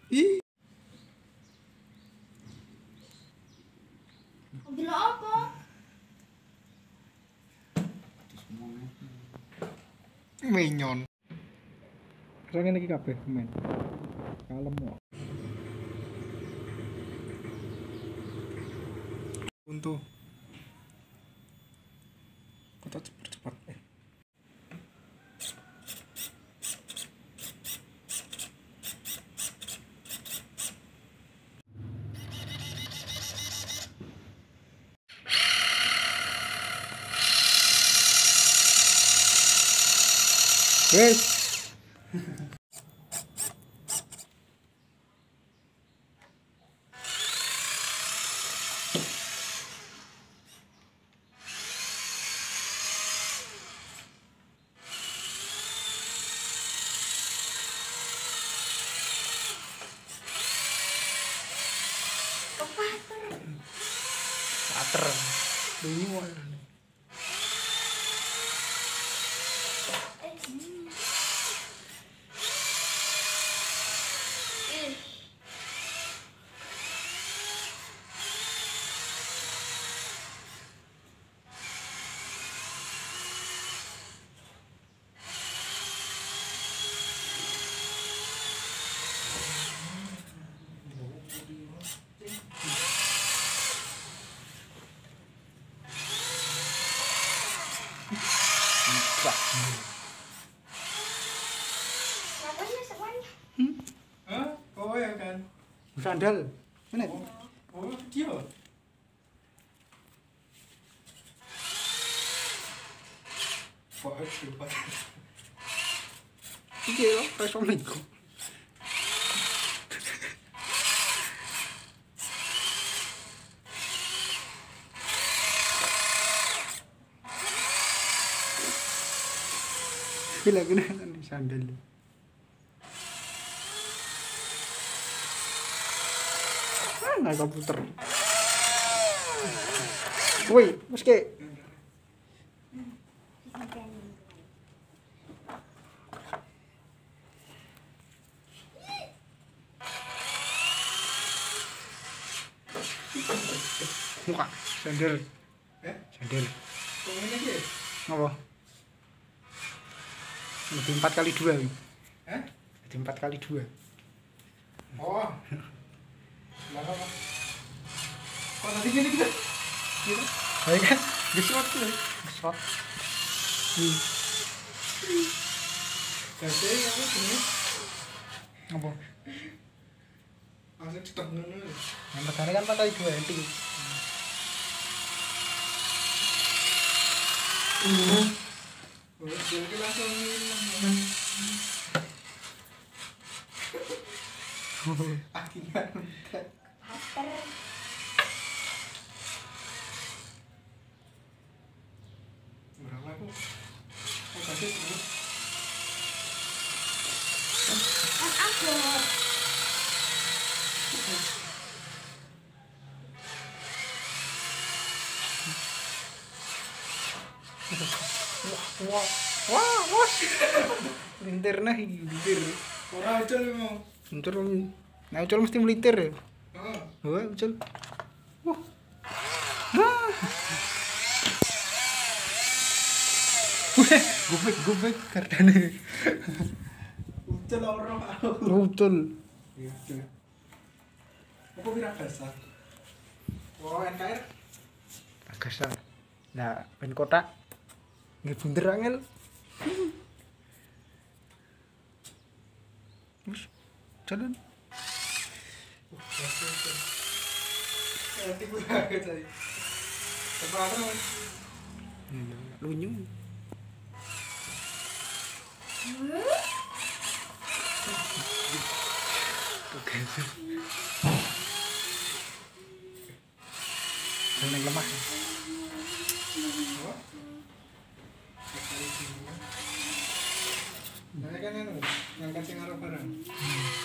Ih. Mobil apa? Menyon. Rasane iki kabeh men. Kalem kok. Untuk kota cepat-cepat. Wes. Pater. Bunyi wae. Oh ya kan. Sandal. Mana? Oh, dia. Pak. Iki lho, iso minggu. Gila gini sandal. Nggak komputer. Woi, meski. Muka, sandal. Sandal. Kok ngene iki? Apa? Lebih 4 kali 2. Hah? Lebih 4 kali 2. Oh. Kenapa? Kok nanti gini kita? Gitu. Baik kan? Gesot tuh. Gesot. Jadi kamu gini. Apa? Langsung cetek ngono. Yang pertama kan 4 kali 2 ending. Oh, jadi langsung hilang. Akhirnya berapa aku? Oh, kasih dulu. Wah, wah, wah. Lintir nah, lintir. Ora aja lu mau. Lintir. Nah, ucul mesti melintir ya. Heeh. Wah, ucul. Wah. Gubek kardane. Ucul ora aku. Ucul. Iya. Apa kira basah? Oh, NKR. Agasar. Nah, ben kotak. Nggih bunder angel. Wis jalan. Nanti gue agak cari. Sekarang Lunyu. Jangan lemah. Nah, kan ngangkat sing arep barang.